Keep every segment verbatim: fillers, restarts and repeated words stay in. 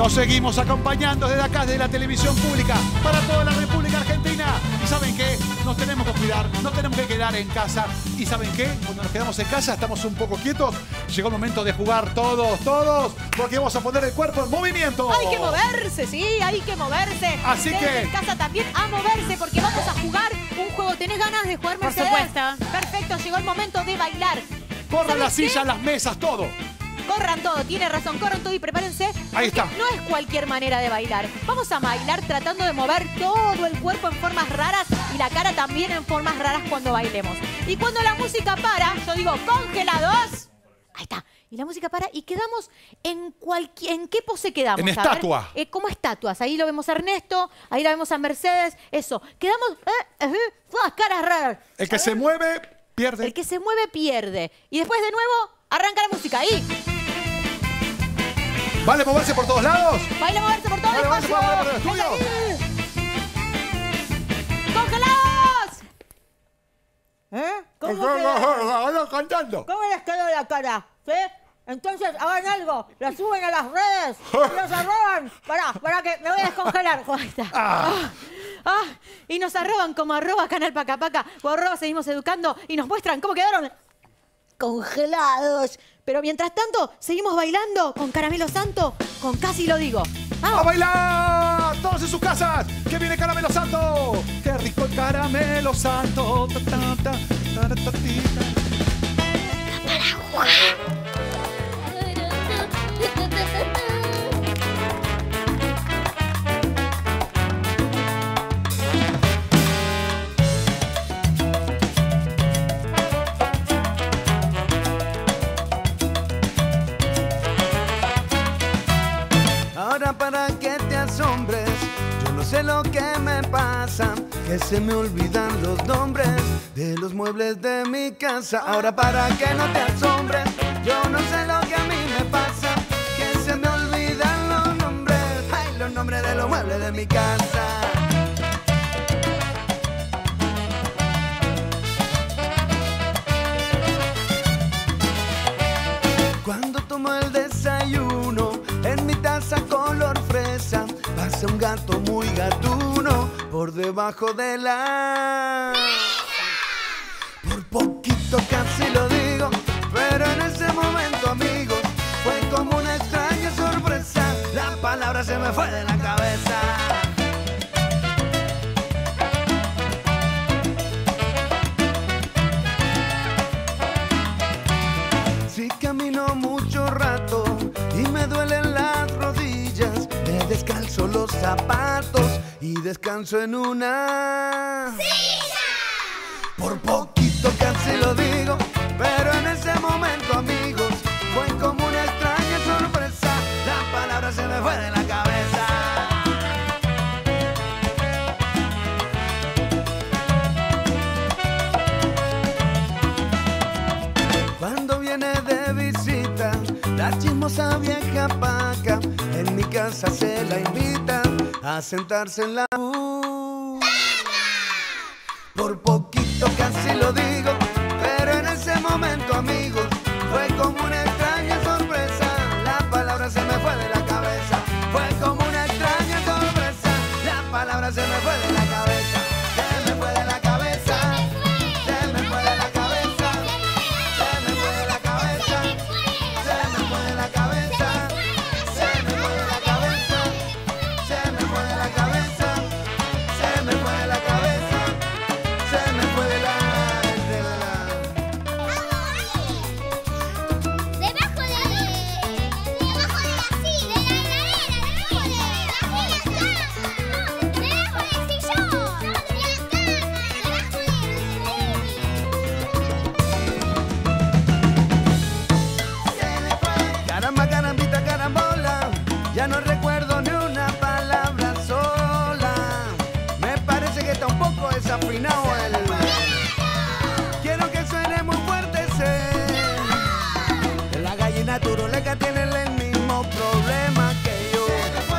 Lo seguimos acompañando desde acá, desde la televisión pública, para toda la República Argentina. ¿Y saben qué? Nos tenemos que cuidar, nos tenemos que quedar en casa. ¿Y saben qué? Cuando nos quedamos en casa estamos un poco quietos. Llegó el momento de jugar todos, todos, porque vamos a poner el cuerpo en movimiento. Hay que moverse, sí, hay que moverse. Así Ustedes que... en casa también a moverse, porque vamos a jugar un juego. ¿Tenés ganas de jugar, Mercedes? Por supuesto. Perfecto, llegó el momento de bailar. Corran las qué? sillas, las mesas, todo. Corran todo, tiene razón, corran todo y prepárense. Ahí está. No es cualquier manera de bailar. Vamos a bailar tratando de mover todo el cuerpo en formas raras y la cara también en formas raras cuando bailemos. Y cuando la música para, yo digo, congelados. Ahí está. Y la música para y quedamos en cualquier... ¿En qué pose quedamos? En A estatua. ver, eh, como estatuas. Ahí lo vemos a Ernesto, ahí la vemos a Mercedes. Eso. Quedamos... Eh, eh, eh, caras raras. El que se mueve, pierde. El que se mueve, pierde. Y después de nuevo, arranca la música. Ahí. ¿Vale moverse por todos lados? Baila moverse por todo el Vale, espacio. vale, vale, vale, estudio. ¡Congelados! ¿Eh? ¿Cómo, Ahora cantando. ¿Cómo les quedó la cara? ¿Sí? Entonces hagan algo, la suben a las redes y los arroban. Pará, pará que me voy a descongelar. Ahí está. Ah. Ah, y nos arroban como arroba Canal Paca Paca o arroba Seguimos Educando y nos muestran cómo quedaron congelados. Pero mientras tanto, seguimos bailando con Caramelo Santo, con Casi Lo Digo. ¡Vamos! ¡A bailar! ¡Todos en sus casas! ¡Que viene Caramelo Santo! ¡Qué rico el Caramelo Santo! Ta, ta, ta, ta, ta, ta, ta. Para jugar. Ahora para que te asombres, yo no sé lo que me pasa, que se me olvidan los nombres de los muebles de mi casa. Ahora para que no te asombres, yo no sé lo que a mí me pasa, que se me olvidan los nombres, ay, los nombres de los muebles de mi casa. Cuando tomo el desayuno, en mi taza color fresa, pasa un gato muy gatuno por debajo de la... Por poquito casi lo digo, pero en ese momento, amigos, fue como una extraña sorpresa. La palabra se me fue de la cabeza. Si camino mucho rato y me duelen las rodillas, me descalzo los zapatos y descanso en una silla. Por poquito casi lo digo, pero en ese momento, amigos, fue como una extraña sorpresa. La palabra se me fue de la cabeza. Cuando viene de visita la chismosa vieja Paca, en mi casa se la invita a sentarse en la... Por poquito casi lo digo, pero en ese momento, amigos, fue como una extraña sorpresa. La palabra se me fue de la cabeza. Fue como una extraña sorpresa. La palabra se me fue de la cabeza. Se me fue de la cabeza. Se me fue de la cabeza. Se me fue de la cabeza. Se me fue de la cabeza. Se me fue de la cabeza. Se me fue de la cabeza. Se me fue de la cabeza. Se me fue de la... de la... Debajo de... Debajo de la silla, de la heladera, debajo de la silla, debajo del sillón, de la cama, debajo del... Caramba, carambita, carambola, ya no recuerdo ni una palabra sola. Me parece que está un poco desafinado el... Quiero que suene muy fuerte ese... La gallina turuleca tiene el mismo problema que yo.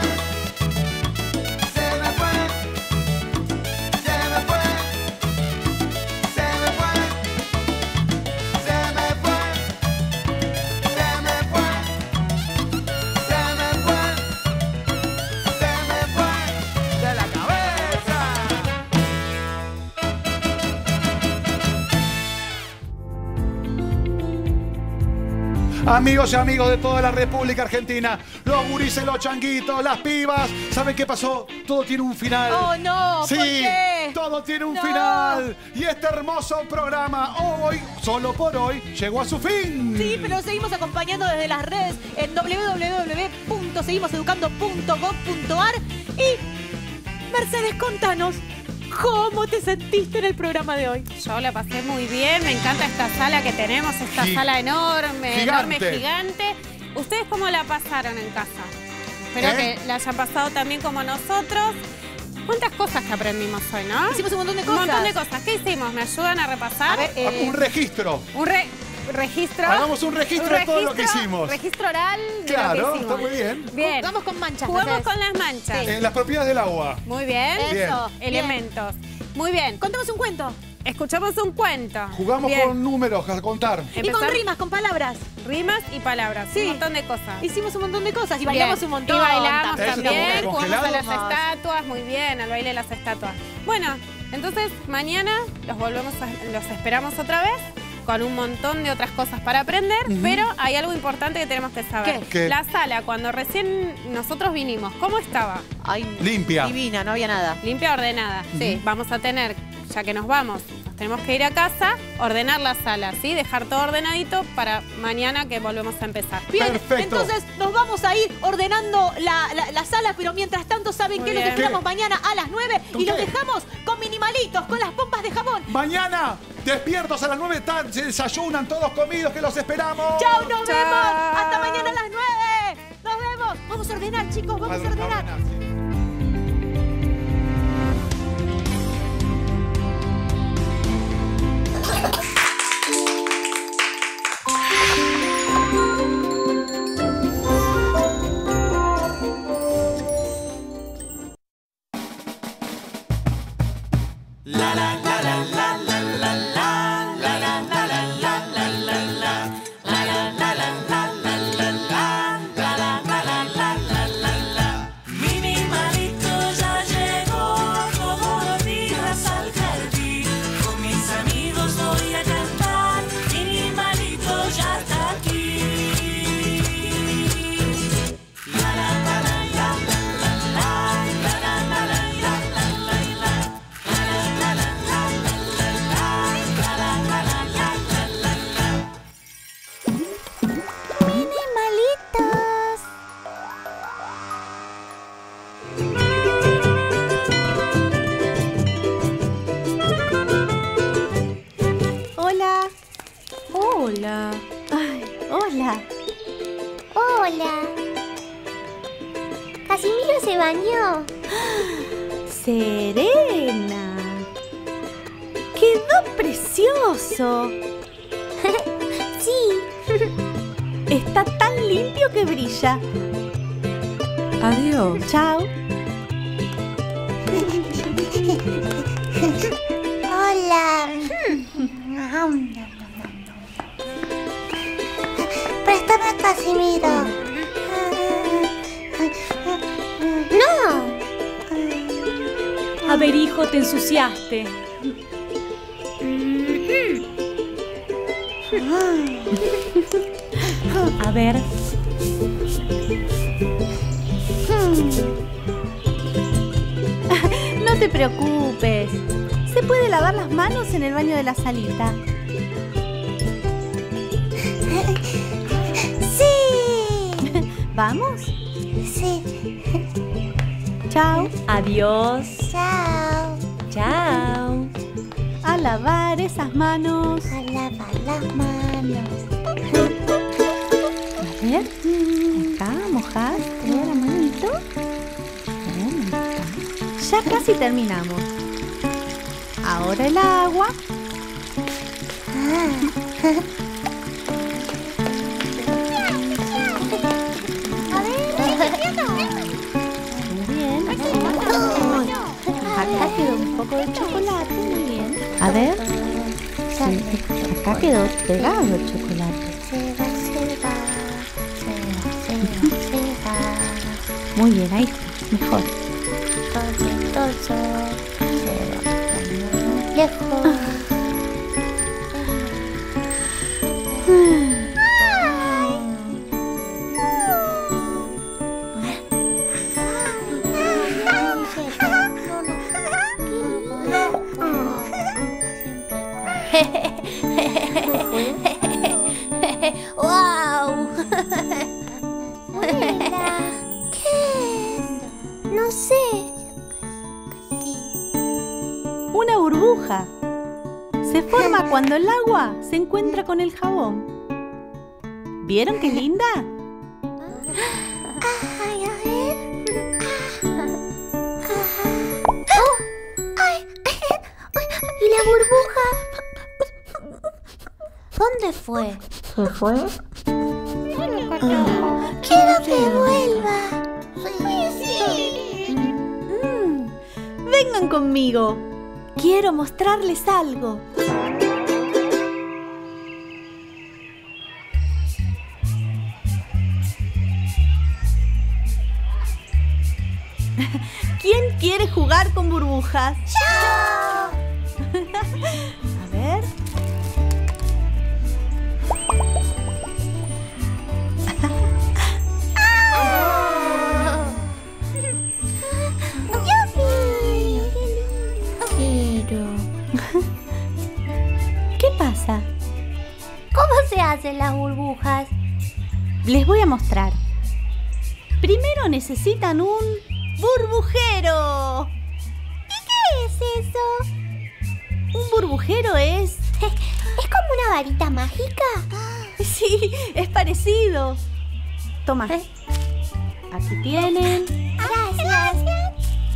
Se me fue, se me fue, se me fue, se me fue, se me fue, se me fue, se me fue, Amigos y amigos de toda la República Argentina, los gurises, los changuitos, las pibas, ¿saben qué pasó? Todo tiene un final. Oh, no, sí, ¿por qué? todo tiene un No. final. Y este hermoso programa, hoy, solo por hoy, llegó a su fin. Sí, pero seguimos acompañando desde las redes en doble u doble u doble u punto seguimos educando punto gob punto ar. Y, Mercedes, contanos, ¿cómo te sentiste en el programa de hoy? Yo la pasé muy bien, me encanta esta sala que tenemos, esta Gi- sala enorme, gigante. enorme, gigante. ¿Ustedes cómo la pasaron en casa? Espero ¿Eh? que la hayan pasado también como nosotros. ¿Cuántas cosas que aprendimos hoy, no? Hicimos un montón de Un cosas. montón de cosas. ¿Qué hicimos? ¿Me ayudan a repasar? A ver, eh, Un registro. Un re- registro. Hagamos un registro de todo lo que registro- hicimos. Registro oral de lo que Claro, hicimos. está muy bien. Bien. Jugamos con manchas. Jugamos Mercedes. con las manchas. Eh, las propiedades del agua. Muy bien. Eso. Bien. Elementos. Muy bien. Contemos un cuento. Escuchamos un cuento. Jugamos Bien. con números a contar. Y con Empezar- rimas, con palabras. Rimas y palabras. Sí. Un montón de cosas. Hicimos un montón de cosas y bailamos Bien. un montón. Y bailamos Eso está también, muy jugamos a congelado. las estatuas, muy bien, al baile de las estatuas. Bueno, entonces mañana los volvemos a- los esperamos otra vez con un montón de otras cosas para aprender, pero hay algo importante que tenemos que saber. ¿Qué? ¿Qué? La sala, cuando recién nosotros vinimos, ¿cómo estaba? Ay, Limpia. divina, no había nada. Limpia, ordenada. Sí, vamos a tener, ya que nos vamos, nos tenemos que ir a casa, ordenar la sala, ¿sí? Dejar todo ordenadito para mañana que volvemos a empezar. Bien, Perfecto. entonces nos vamos a ir ordenando la, la, la sala, pero mientras tanto, ¿saben Muy qué? Los bien. esperamos ¿Qué? mañana a las nueve ¿Con y los qué? dejamos con minimalitos, con las pompas de jabón. Mañana, despiertos a las nueve, tan- se desayunan todos comidos que los esperamos. ¡Chao, nos Chao. vemos! ¡Hasta mañana a las nueve! ¡Nos vemos! Vamos a ordenar, chicos, vamos a ordenar. Minimalito ya llegó, todos los días al jardín. Con mis amigos voy a cantar, Minimalito ya está aquí. La la la la la la la la la la la la la la la la la la Minimalitos. Hola. Hola. Ay, hola. Hola. Casimiro se bañó. Serena. Quedó precioso. Sí. Está tan limpio que brilla. Adiós. Chao. Hola. Préstame a Casimiro. No. A ver, hijo, te ensuciaste. A ver. No te preocupes. Se puede lavar las manos en el baño de la salita. Sí. ¿Vamos? Sí. Chao. Adiós. Chao. Chao. A lavar esas manos. A lavar las manos. A ver. Acá, mojaste la manito. Bien, ahí está. Ya casi terminamos. Ahora el agua. Muy bien. Acá quedó un poco de chocolate. Muy bien. A ver. Sí, acá quedó pegado el chocolate. Se va, se va. Se va, se va, se va. Muy bien, ahí está. Mejor. Todo, todo. Se va muy lejos. Ay, Una burbuja. Se forma cuando el agua se encuentra con el jabón. ¿Vieron qué linda? Ay, a ver. Oh, ay. ¿Y la burbuja? ¿Dónde fue? ¿Se fue? Quiero que vuelva. Sí. Mm, vengan conmigo. Quiero mostrarles algo. ¿Quién quiere jugar con burbujas? ¡Yo! A ver. ¿Qué pasa? ¿Cómo se hacen las burbujas? Les voy a mostrar. Primero necesitan un burbujero. ¿Y qué es eso? Un burbujero es... ¿Es como una varita mágica? Sí, es parecido. Toma. ¿Eh? Aquí tienen. Gracias.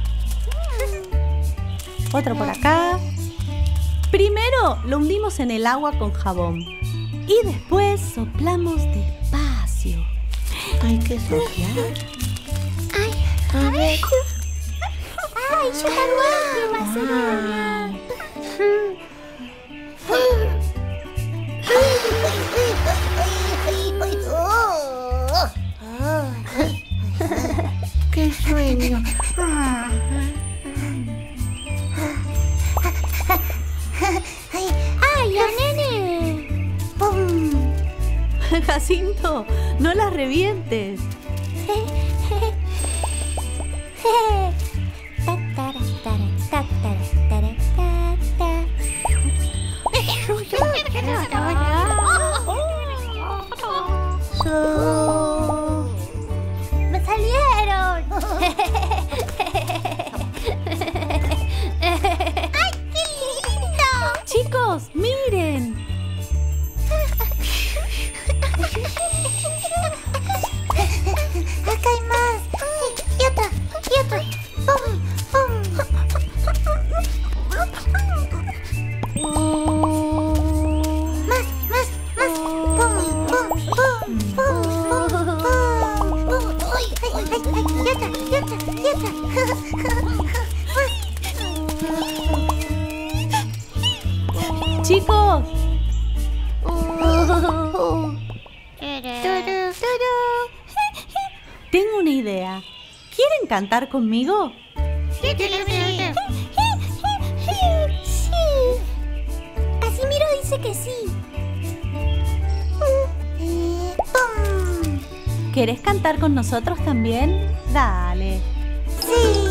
Otro por acá. Primero lo hundimos en el agua con jabón. Y después soplamos despacio. Hay que soplar. Ay, a ver. Ay, yo también me va a hacer una. ¡Qué sueño! ¡Ay, la nene! ¡Pum! Jacinto, no las revientes. ¡Me salieron! ¡Ay, qué lindo! Chicos, miren. Acá hay más. Y otra, y otra. ¡Pum! ¡Pum! Más, más, más. ¡Pum! ¡Pum! ¡Pum! ¡Pum! ¡Pum! ¡Pum! ¡Uy! ¡Ay, ay, ay! Y otra, y otra, y otra. Chicos, tengo una idea. ¿Quieren cantar conmigo? Sí. Casimiro dice que sí. ¡Pum! ¿Querés cantar con nosotros también? Dale. Sí.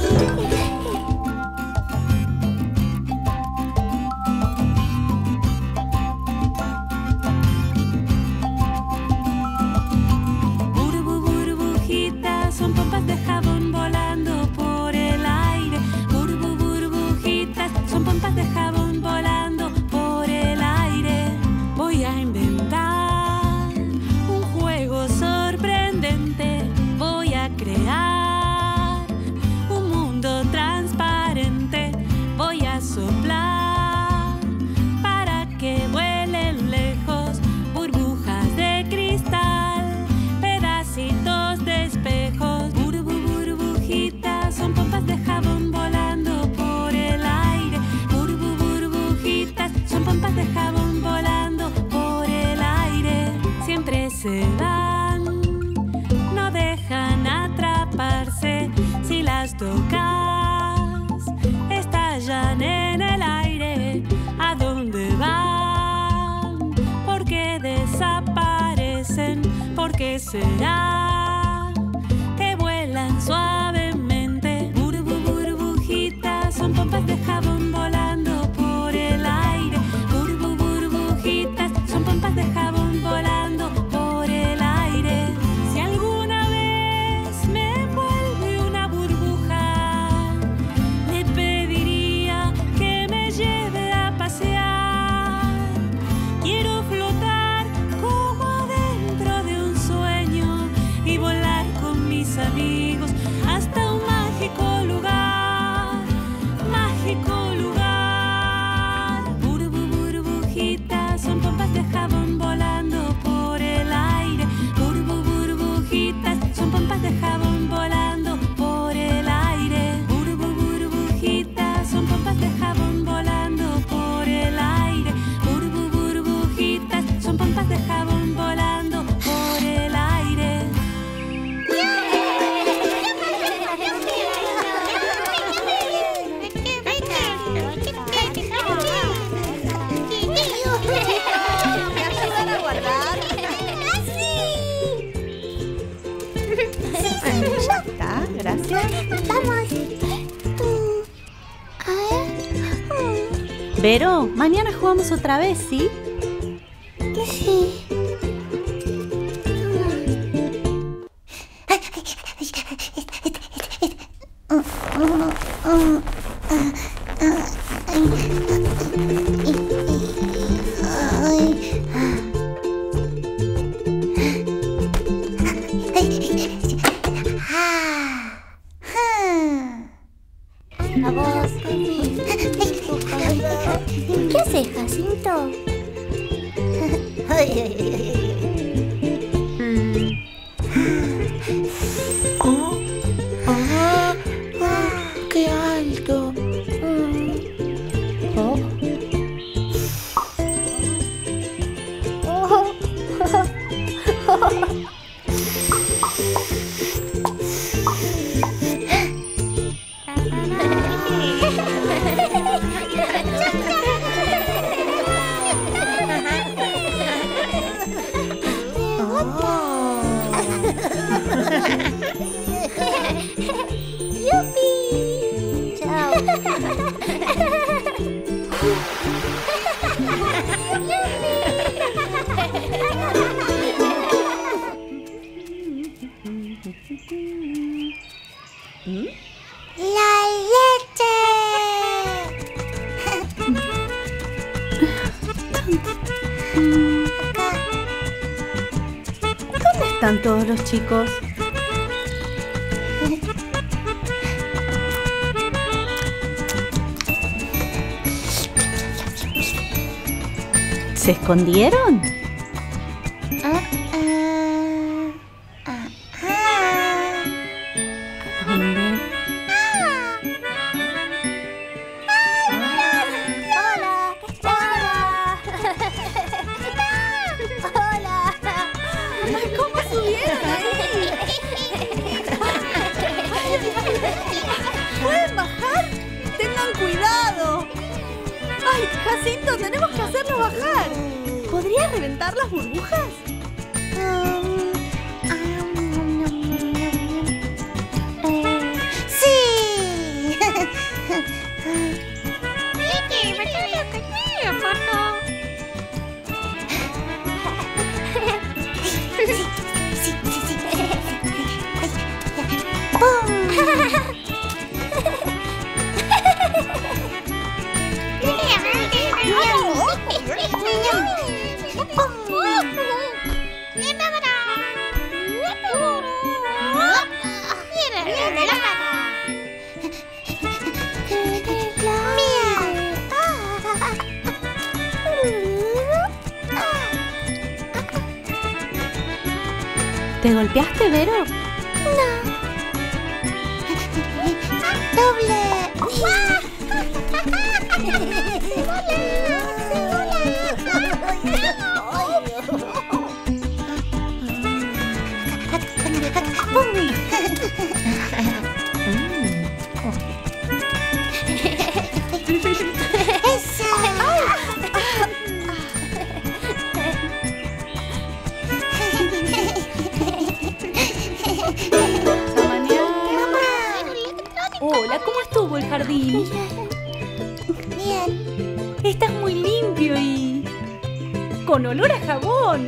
Burbu, burbujitas, son pompas de jabón volando por el aire. Burbu, burbujitas, son pompas de jabón volando por el aire. Voy a inventar un juego sorprendente. Voy a crear un mundo transparente. Voy a soplar para que vuelen lejos burbujas de cristal, pedacitos de espejos. Burbu, burbujitas, son pompas de jabón volando por el aire. Burbu, burbujitas, son pompas de jabón volando por el aire. Siempre se van, no dejan atraparse. Si las tocas, estallan en el aire. ¿A dónde van? ¿Por qué desaparecen? ¿Por qué será que vuelan suavemente? Burbu, burbujitas, son pompas de jabón volando por el aire. Burbu, burbujitas, son pompas de jabón volando por el aire. Si alguna vez me envuelve una burbuja, le pediría que me Vamos. Mm, A ver. Vero, mañana jugamos otra vez, ¿sí? Mm, Sí. A vos. ¿Qué haces, Jacinto? Oh, ah, ah, qué alto. Mm. Oh. ¡Yupi! Chao. ¡La leche! ¿Dónde están todos los chicos? ¿Se escondieron? Ah, ah, ah, ah. ¿Dónde? Hola, hola. Hola. Ay, ¿cómo subieron ahí? ¿Pueden bajar? Tengan cuidado. Ay, Jacinto, tenemos que hacerlos bajar. ¿Podría reventar las burbujas? Um, um, nom, nom, nom, nom. Eh, ¡Sí! Sí, sí, sí, sí. ¿Te golpeaste, Vero? ¡Doble! Hola, ¿cómo estuvo el jardín? Bien. Estás muy limpio y... con olor a jabón.